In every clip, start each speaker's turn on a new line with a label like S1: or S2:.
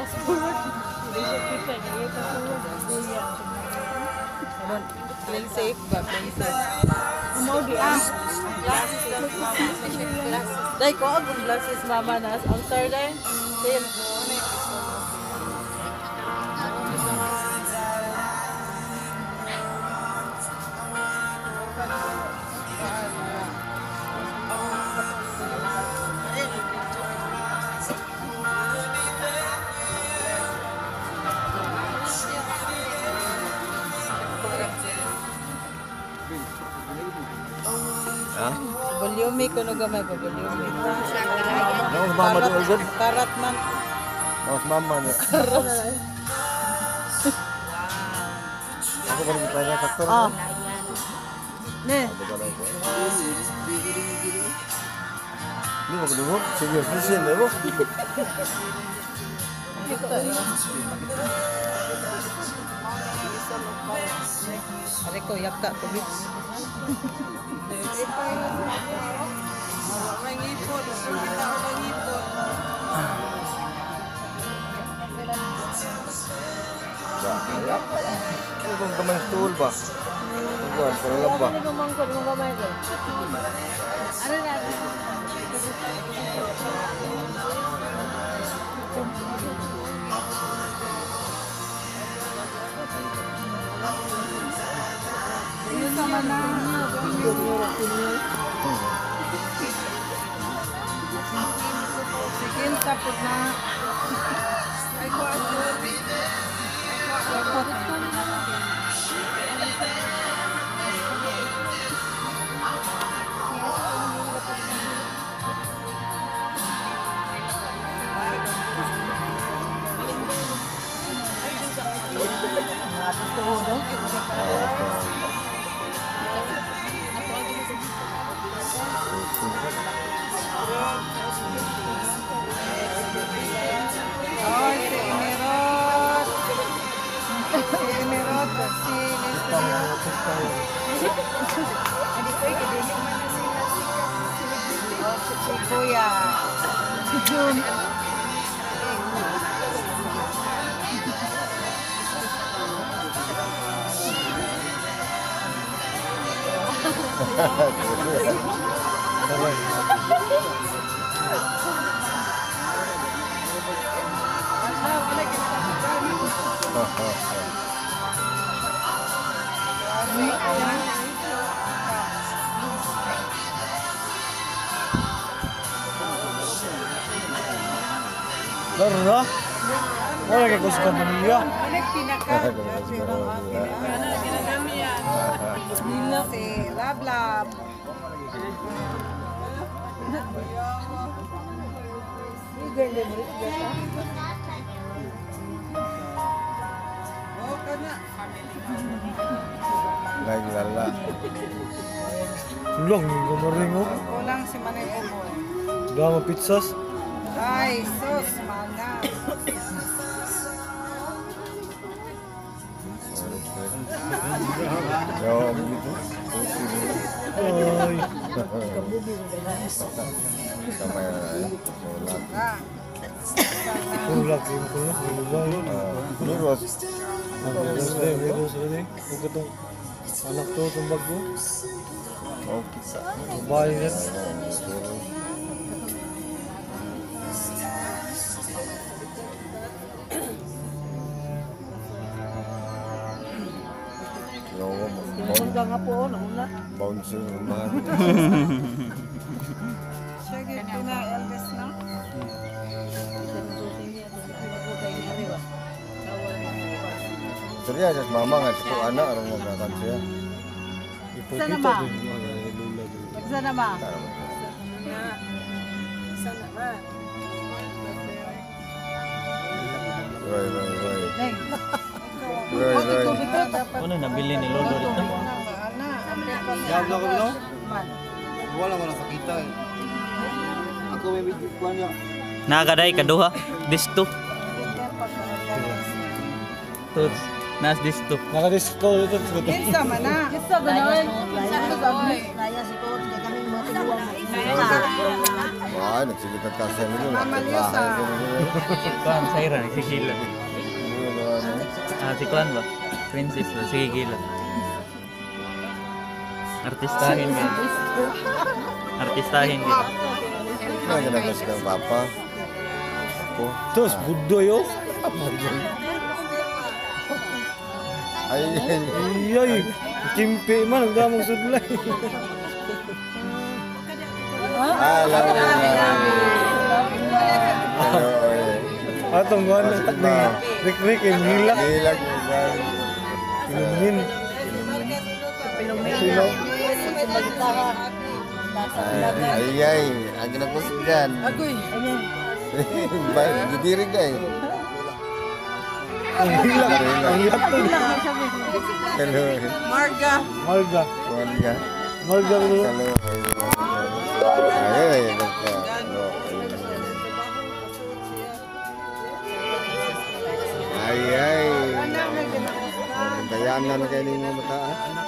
S1: Play safe ba? Play safe. Dahil ko ang glasses mama nas. Ang sir dahil.
S2: Ha?
S1: Volume ko no gamay ba volume.
S2: Mas mama din agad.
S1: Karat man.
S2: Mas mama niya. Ako ba rin tayo na sakto?
S1: Ah. Ne.
S2: Hindi mo kadungog? Sige, fishing na mo.
S1: Ari ko yakta to bits.
S2: Ano bang kamay stool ba? Buwan, para lang ba?
S1: Sama na. Sige, tapos na. Ay ko ako. Kuya. Jun.
S2: Laro na? Wala kayo gusto ka manilya?
S1: Si Lablab.
S2: Lagi lala. Sulang yung gumaring mo.
S1: Kulang si Manay Bobo.
S2: Dama pizzas.
S1: Ay, sus, mana.
S2: Yo, begitu.
S3: Ay.
S2: Kamay
S1: Ah.
S3: Ulak yung ko na.
S2: Lurus.
S3: Meron sila din. Huwag ka itong anak to, itong bag mo.
S2: Oh, kisah.
S3: Babae yan.
S1: Nga po, nauna.
S2: Bouncing naman.
S1: Siya gito na Elvis na.
S2: Surya jas mama nggak cukup anak orang mau makan saya.
S1: Sana ba? Sana ba?
S2: Right.
S1: Neng.
S2: Right.
S4: Ano nabili ni Lolo dito?
S5: Diablo ko no? Wala mo nakakita eh. Ako may video ko niya.
S4: Nakaday kaduha. Disto. Tuts. Nas disto.
S3: Naka-disco ito.
S1: Kinsa man na. Kinsa ba na? Kinsa ba na? Kaya si Kod, kami mo tinuwa mo.
S5: Ay, nagsigit ang kasan nito.
S1: Mama Lisa.
S4: Kuan, sa ira, nagsigila. Si Kuan ba? Princess ba? Sige, gila. Artistahin ka. Artistahin ka.
S5: Ano ginagas kang papa? Ako.
S3: Terus Buddha yo.
S5: Ay,
S3: Iyay. Kimpi man ang damang sudlay.
S5: alam mo
S3: Atong kuan ni Rick yung hilak.
S5: Hilag.
S3: Ilumin. Silo.
S5: Ay, ang ginagos dyan.
S1: Agoy.
S5: Gidirig ka eh.
S3: Ang hilak. Ang hilak to.
S5: Hello.
S1: Marga.
S3: Marga.
S5: Kuhan ka.
S3: Marga mo.
S5: Hello. Ay, ay. Kayaan na kayo ninyo mata.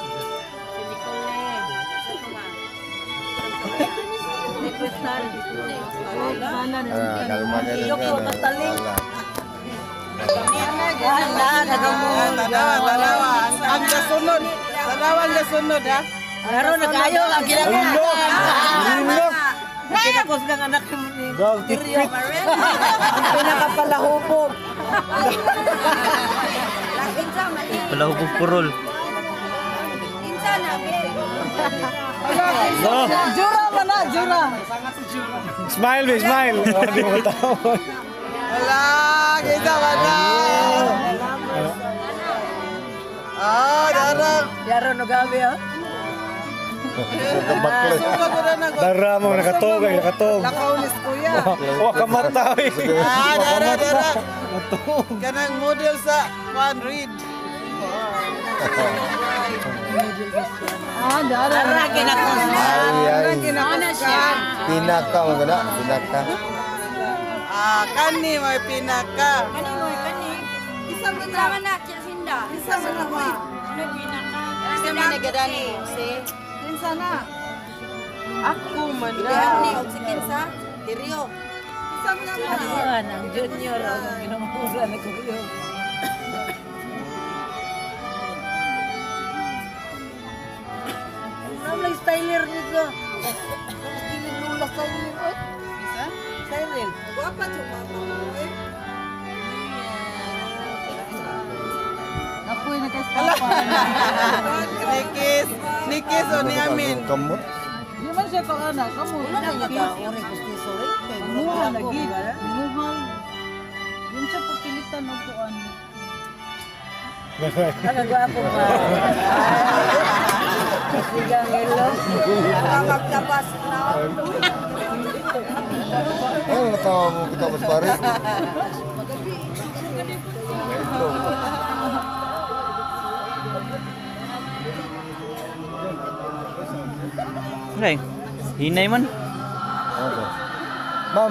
S5: Kalma ka rin ka.
S1: Dalawa. Ang gasunod. Dalawang gasunod ha.
S6: Pero nagayo ang ginagawa.
S3: Hilak.
S6: Kinakos ng anak ni
S3: Dog
S6: Tirio.
S3: tipit.
S6: Ang pinakapalahubog.
S4: Palahubog purol.
S3: No.
S6: Jura mo na, jura.
S3: Smile, be, smile. Hindi mo katawa.
S1: Wala. Kita ba na? Darang.
S6: Yaro no gabi ha.
S1: Suka ko na nag-
S3: Dara mo, nakatog.
S1: Nakaunis kuya.
S3: Oh, kamatay.
S1: Dara. Kanang model sa Juan Reed.
S6: Dara kinakos.
S5: Ay.
S1: Kinakaskan.
S5: Pinaka mo gana. Pinaka.
S1: Kani may pinaka.
S7: Isa mo naman na, Sinda.
S1: Isa mo naman.
S7: Isa mo nagadani.
S1: Kinsa na. Ako man
S7: Ni
S1: na.
S7: og si Kinsa. Tirio.
S1: Isa mo naman.
S6: Ayan, ang junior ang ginamura na kuyo. Ano lang styler nito? Kinulula styler ko.
S1: Isa?
S6: Styler.
S1: Guwapa to mama.
S6: Ako yung nakastapan.
S1: Nikis o ni Amin.
S5: Kamot.
S6: Di man siya kang anak. Kamu. Wala na ka-uri gustiso rin. Muhal lagi. Muhal. Yun siya pagpilitan ng kuan. Nagagwapo pa. Sigang ilong.
S7: Magtapas na.
S5: Ay, natawa mo kita mas pare.
S4: Okay. Hinay man.
S5: Okay. Ma'am.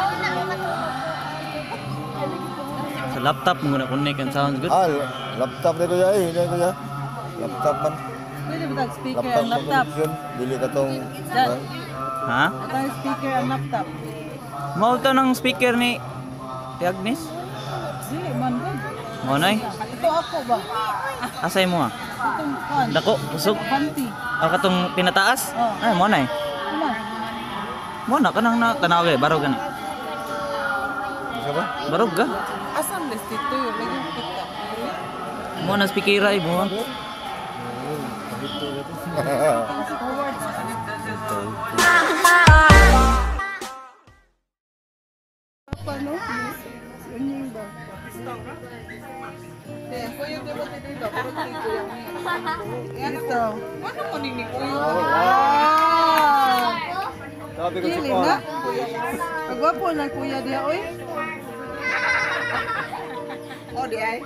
S4: Sa laptop mo na connect ang sounds good.
S5: Laptop na kuya eh. Hindi kuya. Laptop man.
S6: Pwede ba tag speaker
S5: Laptop
S6: ang
S5: man
S6: laptop?
S5: connection. Dili ka tong...
S6: Dad.
S4: Ha?
S6: Tag speaker ang laptop.
S4: Mao to ng speaker ni Agnes.
S6: Dili man ba?
S4: Mo nay.
S6: Ito ako ba?
S4: Asay mo ah.
S6: Itong kuan.
S4: Dako, usog.
S6: Panty.
S4: Katong pinataas.
S6: Oh.
S4: Ay mo nay.
S6: Ano?
S4: Mo na kanang na tanaw kay barog gani.
S5: Isa ba?
S4: Barog ka.
S1: Asam les dito yung naging pika.
S4: Mo na speakera mo.
S1: Kuya di ba dito? Puro tiko yung
S6: Ito.
S1: ano mo ni Kuya?
S3: Sabi ko
S6: Kili na. Kagwapo ng kuya diya oy.
S1: Oh, di ay.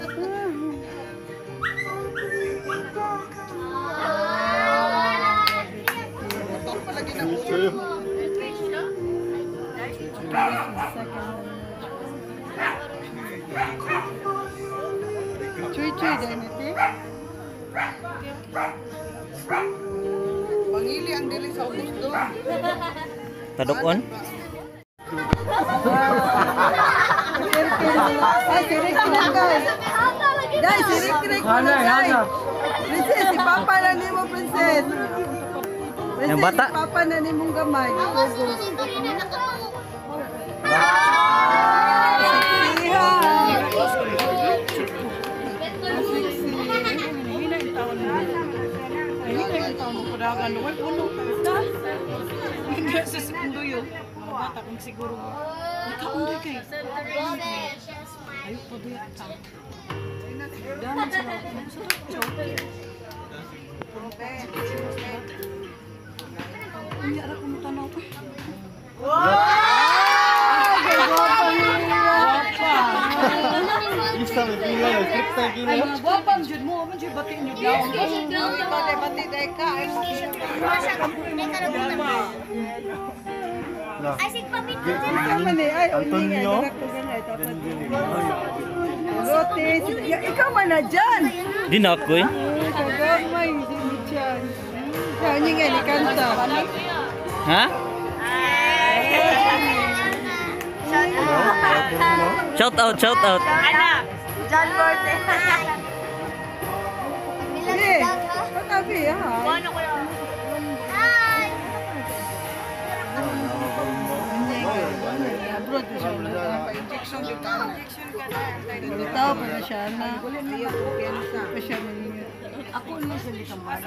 S6: Chuy-chuy din ito.
S1: Mangili ang dili sa ubos doon.
S4: Kadukon?
S6: Ay, sirik na guys. Guys, sirik na guys. Princess, si Papa na ni mo, Princess.
S4: Yang bata?
S6: Si Papa na ni mong gamay.
S1: Hindi sa segundo yun. Bata kung siguro. Nakaundoy kayo. Ayaw pa doon. Daman sila. Hindi ara kung tanaw ko.
S3: Isa may pila, trip tayo kila.
S1: Ay, mga guwapang dyan mo. Man dyan batiin nyo daw.
S3: Antonio.
S6: Rote, ikaw man na dyan.
S4: Di na ako eh.
S6: Kagamay, hindi mo dyan. Yan, yun nga, ikanta.
S4: Ha? Shout out, shout out.
S7: John Borte.
S6: Hindi, patabi ha.
S7: Hi!
S6: Abroad ko siya. Pa-injection din ka. Bitaw pa na siya na. Pa siya maninyo. Ako naman sa likamara.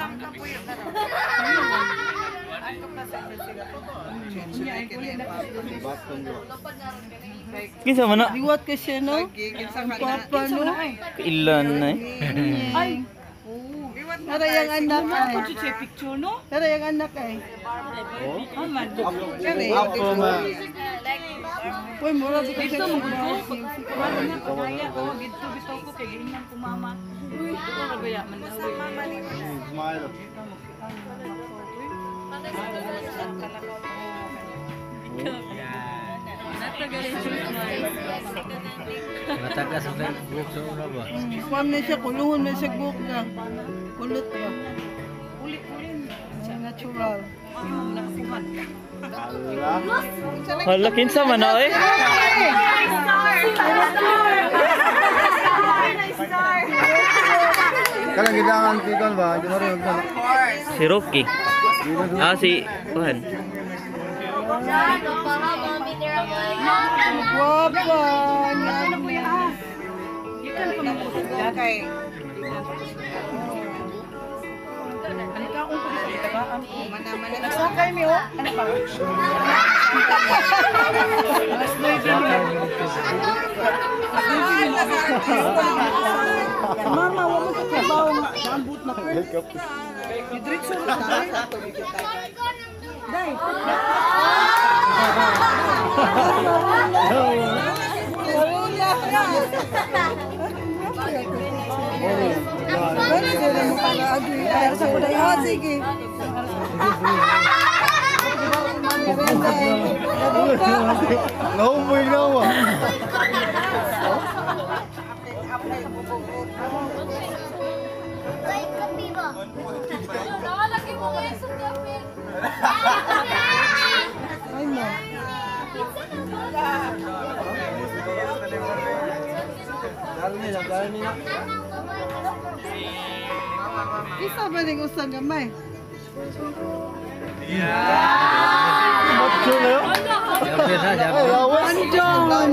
S4: Kinsa man na?
S6: Liwat ka siya, no? Ang papa, no?
S4: Kailan na eh.
S6: Ay! Tara yung anak ay.
S1: Ako dyan siya picture, no?
S6: Tara yung anak ay.
S1: Aman.
S3: Ako ma.
S6: Uy, mura di ka siya
S1: Ito,
S6: mag-browsing.
S1: Wala na, kaya ko. Bito-bito ko. Kaya ganyan ko mama. Ito ko nagaya. Mandawi.
S3: Smile. Matagas sa Facebook sa una ba?
S6: Kuwan na siya, kulungan na siya buhok na. Kulot ba? Natural.
S4: Hala, kinsa man na eh.
S5: Kalang gidangan pikon ba? Di mo rin magmana.
S4: Si Rocky. Ah, si Juan.
S6: Guwapa!
S1: Ano po yan? Ikan ko na po. Dagay. Ano ka akong pwede sa itabaan ko? Nagsakay mi o? Ano pa? Alas 9.
S6: Mama, wala mo sa trabaho nga. Naambut na po.
S1: Diretso na tayo.
S6: Day! Marula ka! Bakit sila mo pala-agree? Ay, sa kulay. Ah, sige.
S3: Nahumoy na ako.
S6: Ay, mo. Isa ba ning usang gamay?
S3: Macho na yun? Ay, lawas.
S6: Andiyan!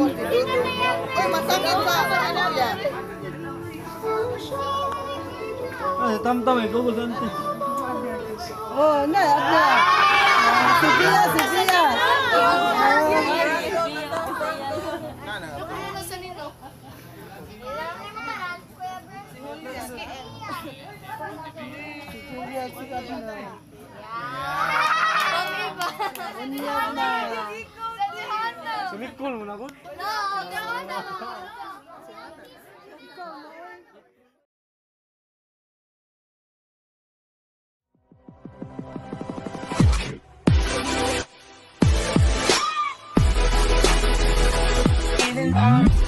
S3: Ay, tam-tam eh. Google sante.
S6: Oh, na. Sigia.
S3: Sumikul mo na ko?
S7: Even